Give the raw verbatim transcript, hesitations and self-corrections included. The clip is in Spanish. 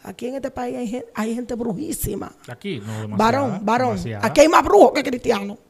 Aquí en este país hay, gen- hay gente brujísima. Aquí, no, demasiado. Varón, varón. demasiada. Aquí hay más brujos que cristianos.